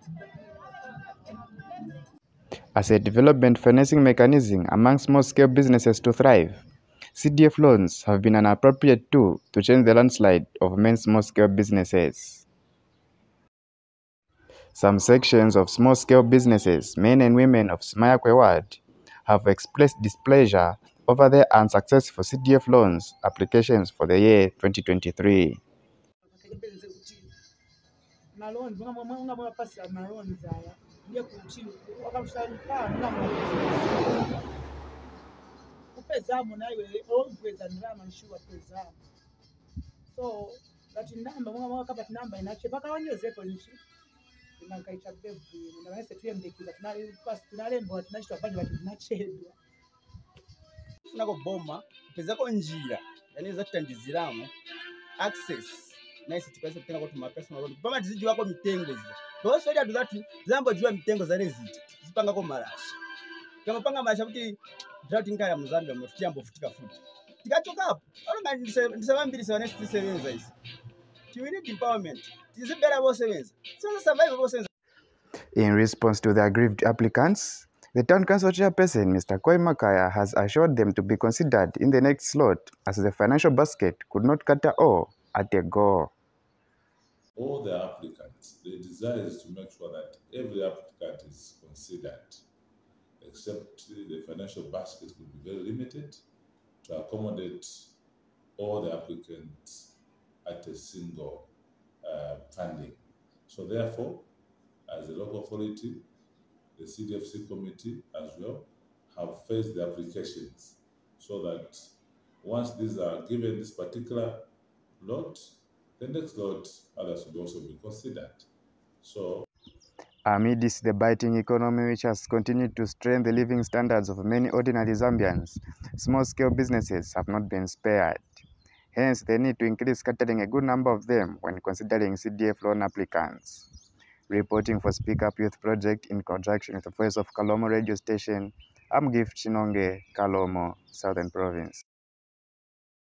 As a development financing mechanism among small-scale businesses to thrive, CDF loans have been an appropriate tool to change the landslide of many small-scale businesses. Some sections of small-scale businesses, men and women of Smayakwe Ward, have expressed displeasure over their unsuccessful CDF loans applications for the year 2023. So that number mwaka but number inache paka wanyezepo nchi inangaita bevu na wanese tuyembekiza tunalembo tunashitwa bali watu tunachedwa tunako boma pezako njira yani za tutandiziramo access nice tukase tena kwa tumakasima road pama tiziji wako mitengo zile kwa sababu adu zati zambo jua mitengo za reziti zipanga kwa marashi kama panga marashi kuti drought ngaya muzambia mfutia futika futi tikachoka hapo ona ndisema mbili sana sisebenza hizi we need empowerment. Is it better about savings? So survive about savings. In response to the aggrieved applicants, the Town Council Chairperson, Mr. Koimakaya, has assured them to be considered in the next slot as the financial basket could not cater all at a go. All the applicants, the desire is to make sure that every applicant is considered, except the financial basket could be very limited to accommodate all the applicants at a single funding. So therefore, as a local authority, the CDFC committee as well have faced the applications so that once these are given this particular lot, the next lot others will also be considered. So amidst the biting economy which has continued to strain the living standards of many ordinary Zambians, small-scale businesses have not been spared. Hence, they need to increase catering a good number of them when considering CDF loan applicants. Reporting for Speak Up Youth Project in conjunction with the Voice of Kalomo radio station, I'm Gift Chinonge, Kalomo, Southern Province.